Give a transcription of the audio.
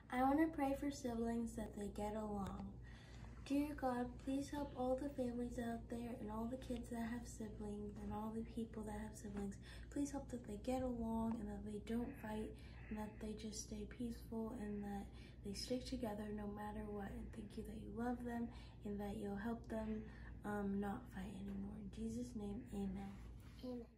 I want to pray for siblings that they get along. Dear God, please help all the families out there and all the kids that have siblings and all the people that have siblings. Please help that they get along and that they don't fight and that they just stay peaceful and that they stick together no matter what. And thank you that you love them and that you'll help them not fight anymore. In Jesus' name, amen. Amen.